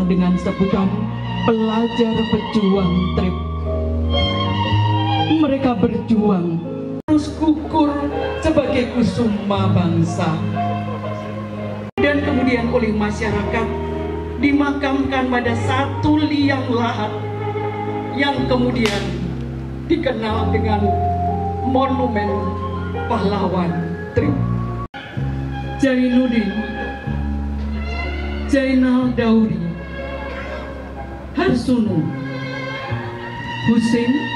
dikenal dengan sebutan pelajar pejuang TRIP. Mereka berjuang terus gugur sebagai kusuma bangsa, dan kemudian oleh masyarakat dimakamkan pada satu liang lahat yang kemudian dikenal dengan Monumen Pahlawan TRIP. Jainuddin, Jainal Dauri, Harsono, Husein